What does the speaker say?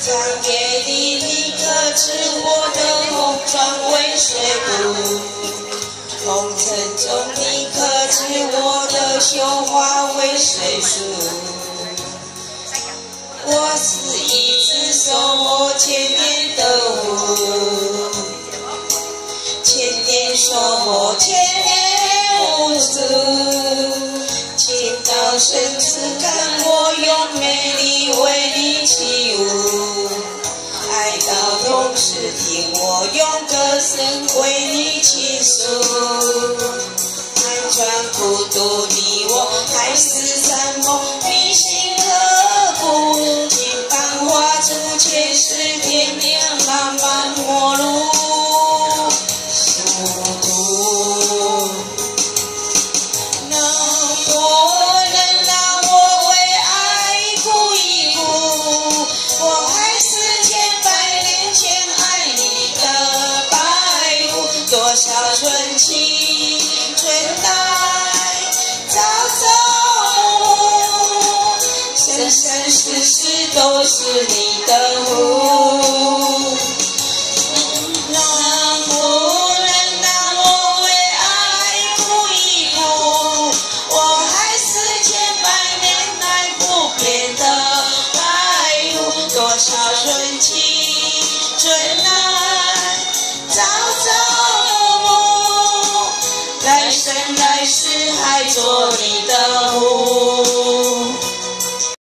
长夜里你可知我的红妆为谁补？红尘中你可知我的绣花为谁梳？我是一只守候千年的狐，千年守候千年无数，情到深处看我用美丽为你起舞，爱到痛时听我用歌声为你倾诉，寒窗孤独的我还是山盟铭心刻骨，金榜画出前世天年漫漫陌路殊途，能不能让我为爱哭一哭？我还是千百年前爱你的白狐，多少春情春来朝朝暮，生生世世都是你的福。能不能让我为爱哭一哭？我还是千百年来不变的白狐，多少春情春来朝朝暮，来生来世还做你的狐。